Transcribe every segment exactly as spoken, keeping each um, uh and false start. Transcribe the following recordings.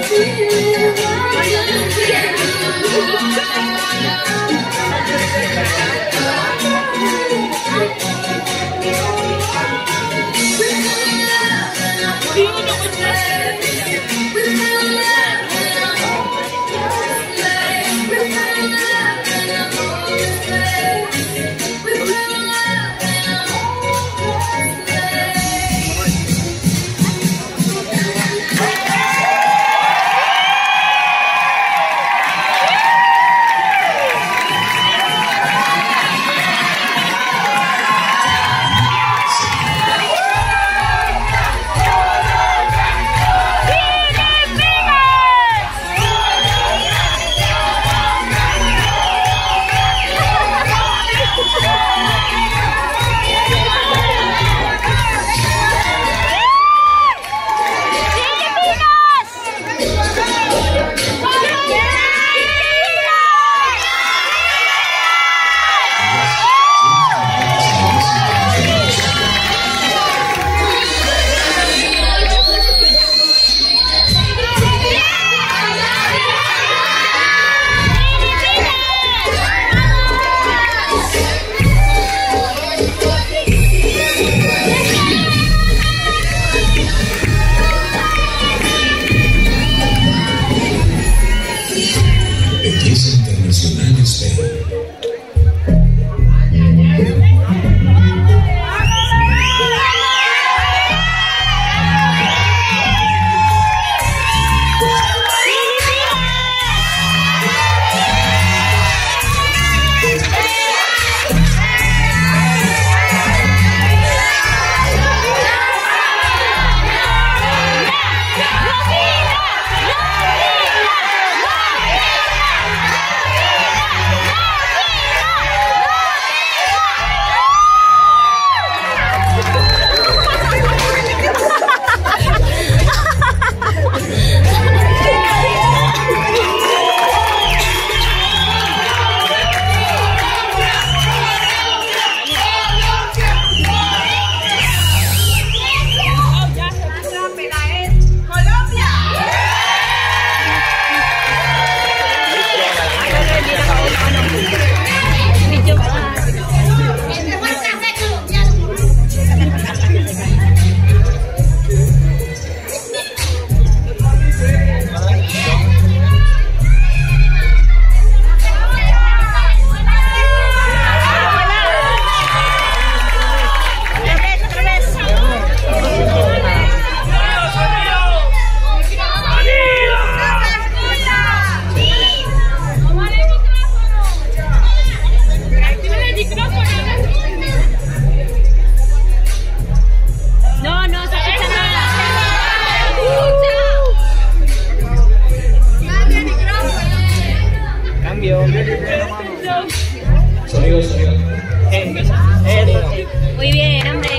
Muy bien, hombre.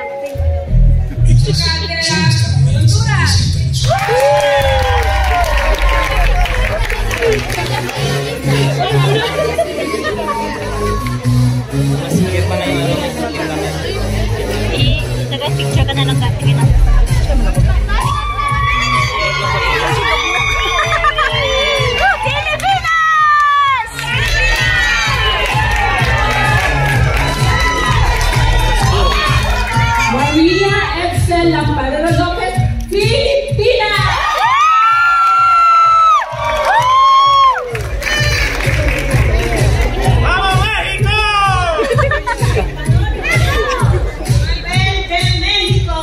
Y nag-picture ka na ng katingin. Maria Excel Lampadero Lopez, Pilipinas! ¡Vamos, México! ¡Vente, México!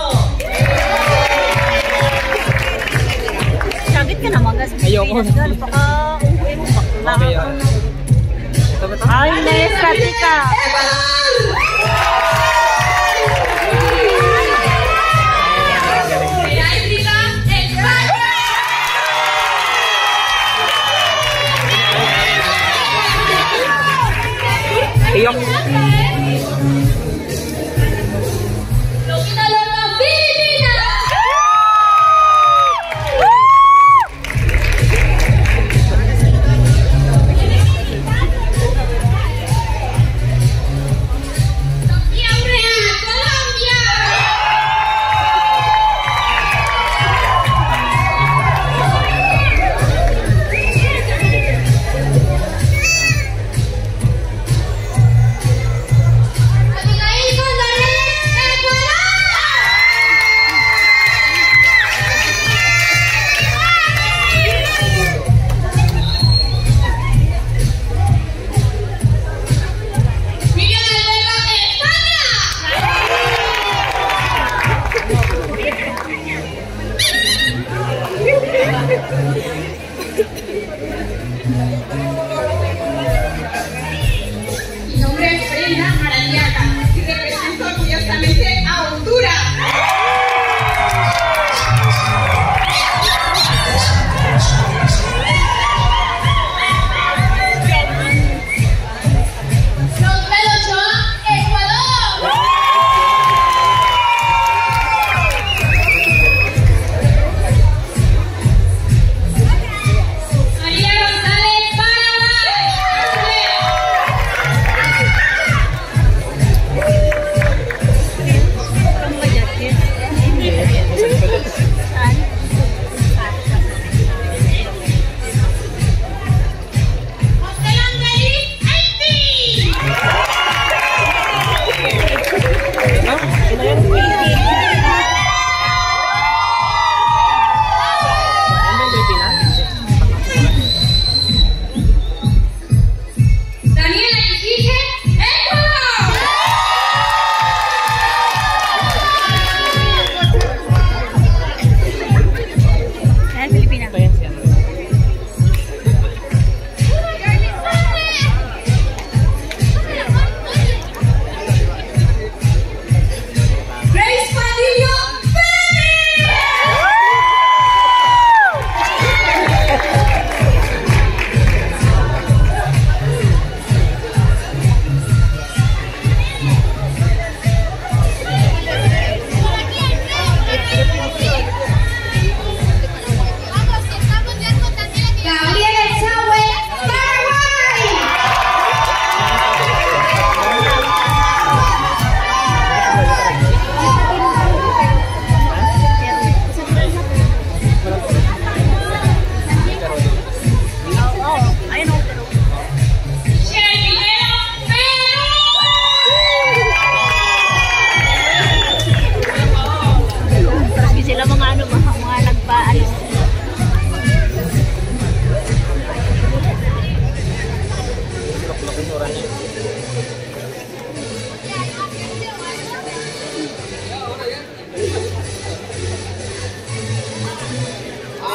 Sabit ka naman kasi. Ayoko. Paka-uwi mo pa. Ay, na-estrati ka. Iyok.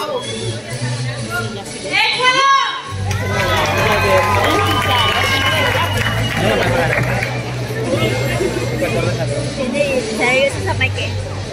Saya itu sampai ke.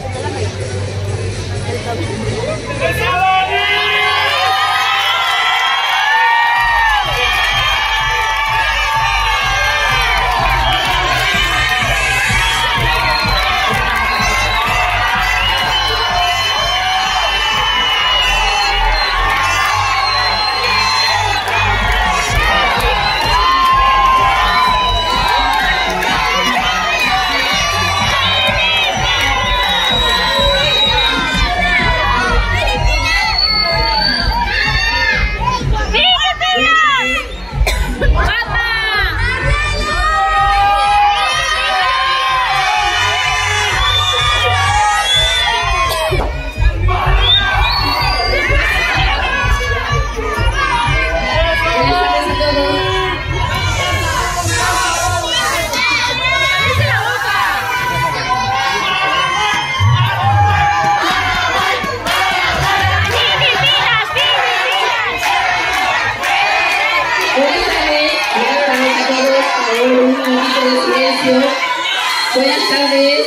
Buenas tardes.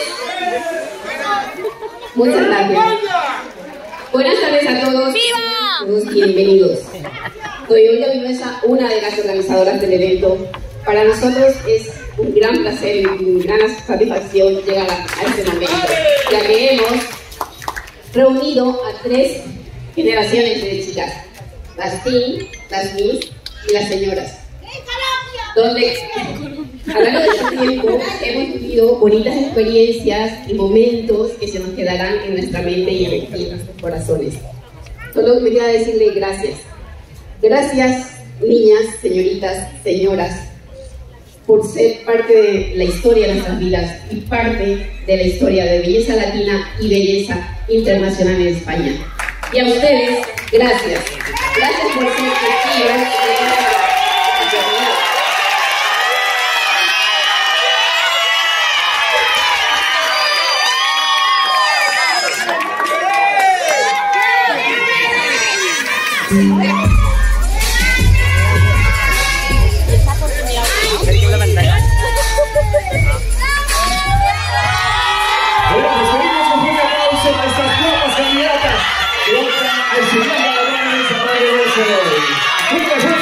Muchas gracias. Buenas tardes a todos. Todos bienvenidos. Soy Olga Vinuesa, una de las organizadoras del evento. Para nosotros es un gran placer y una gran satisfacción llegar a, a este momento, ya que hemos reunido a tres generaciones de chicas, las teen, las miss y las señoras, donde a lo largo de este tiempo hemos vivido bonitas experiencias y momentos que se nos quedarán en nuestra mente y en nuestros corazones. Solo me queda decirle gracias. Gracias, niñas, señoritas, señoras, por ser parte de la historia de nuestras vidas y parte de la historia de belleza latina y belleza internacional en España. Y a ustedes, gracias. Gracias por ser testigos. Al final de la gran